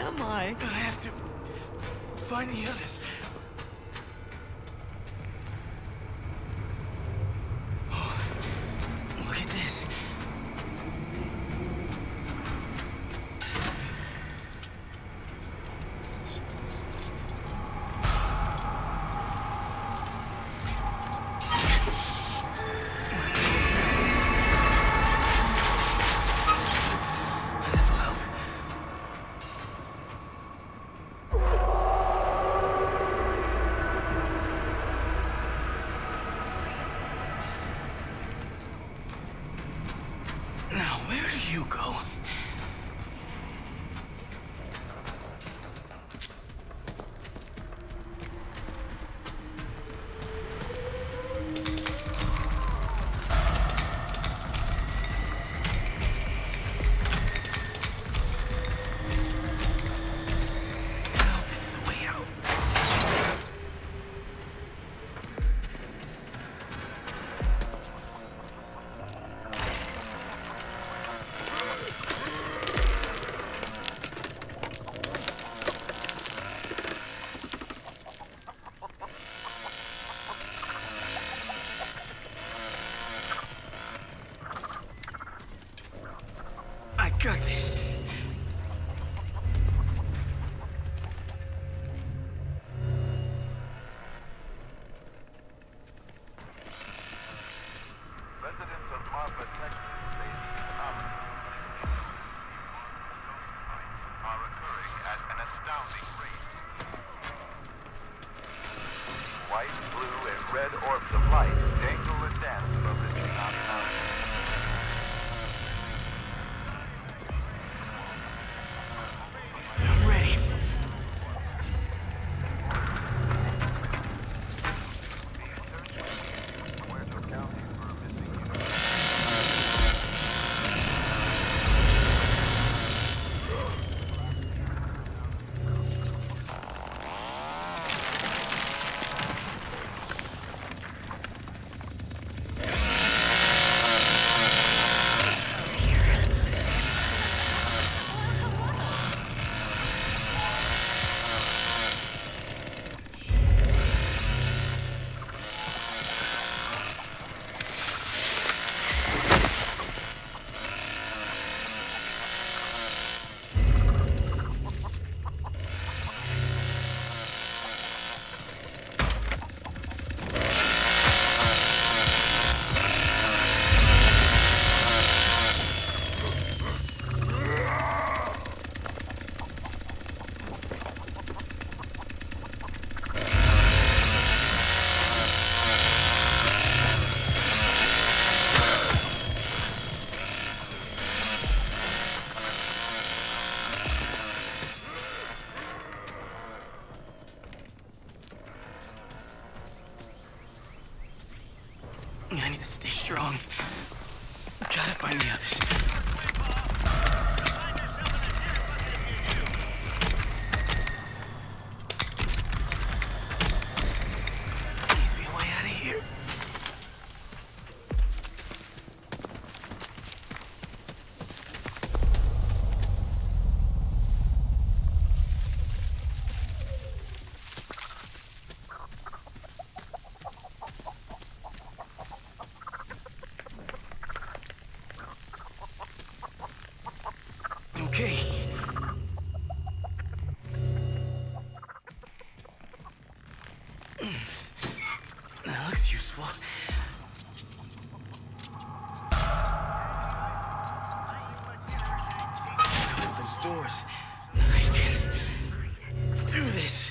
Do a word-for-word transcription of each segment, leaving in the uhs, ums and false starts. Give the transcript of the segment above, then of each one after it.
am I? I have to find the others. Oh, look at this. You go. I got this. Residents of Marfa, Texas, face phenomena are occurring at an astounding rate. White, blue, and red orbs of light dangle and dance above this phenomenon. I'm ready. I need to stay strong. Gotta find the others. Needs to be a way out of here. Okay. That looks useful. Open those doors. I can do this.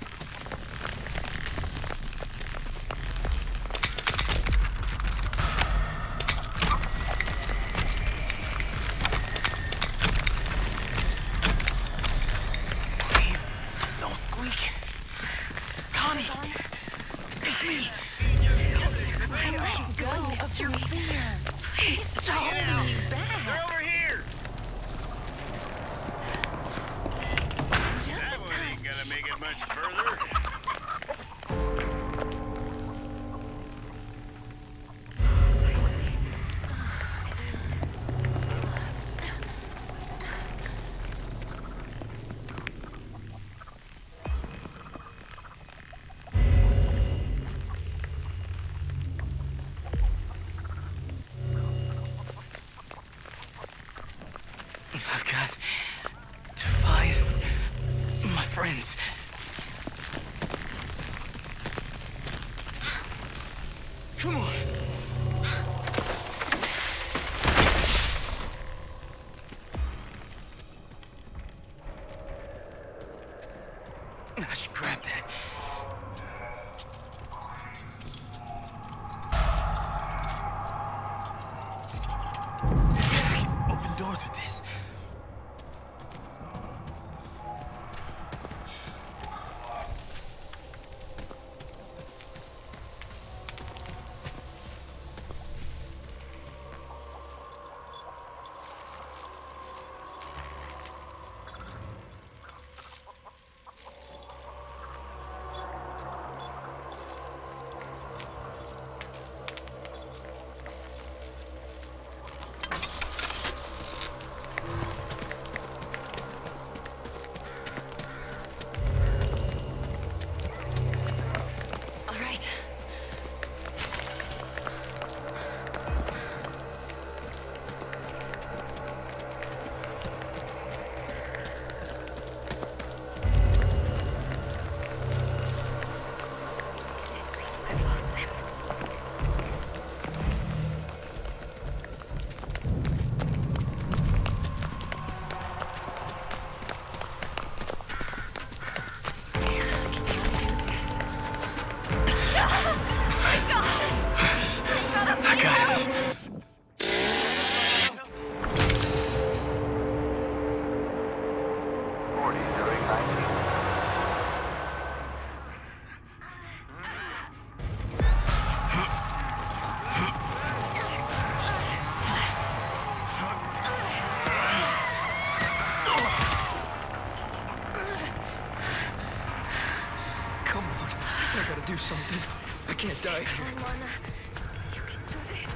Connie! It's me! I'm letting go of your fear. Please stop holding me back. They're over here! I've got to find my friends. Come on. I should grab that. I can open doors with this. Do something. I can't die here. Come on, Lana. You can do this.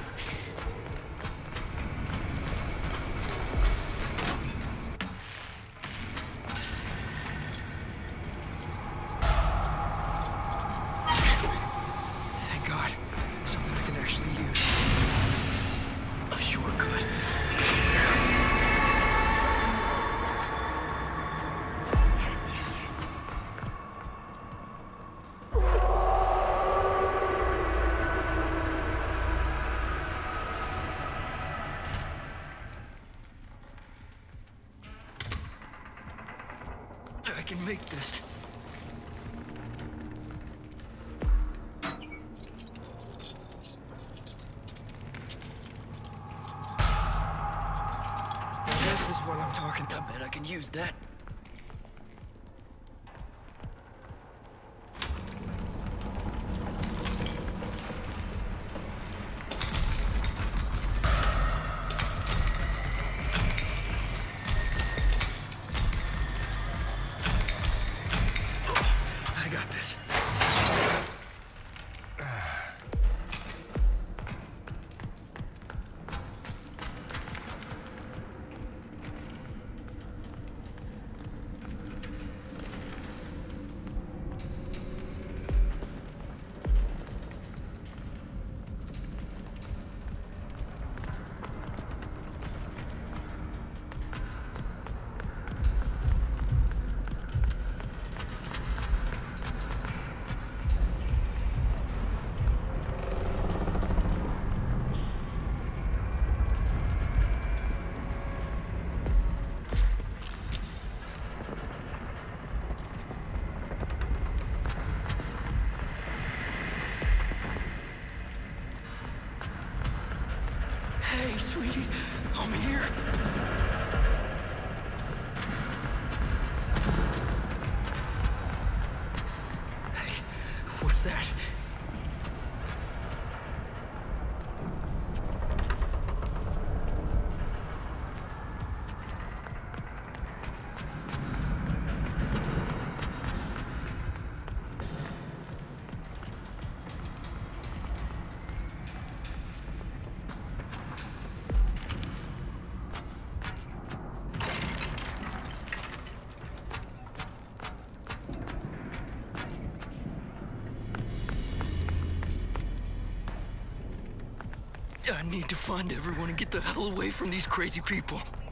Thank God. Something I can actually use. A shortcut. I can make this. This is what I'm talking about. I bet I can use that. Hey, sweetie, I'm here. Hey, what's that? I need to find everyone and get the hell away from these crazy people.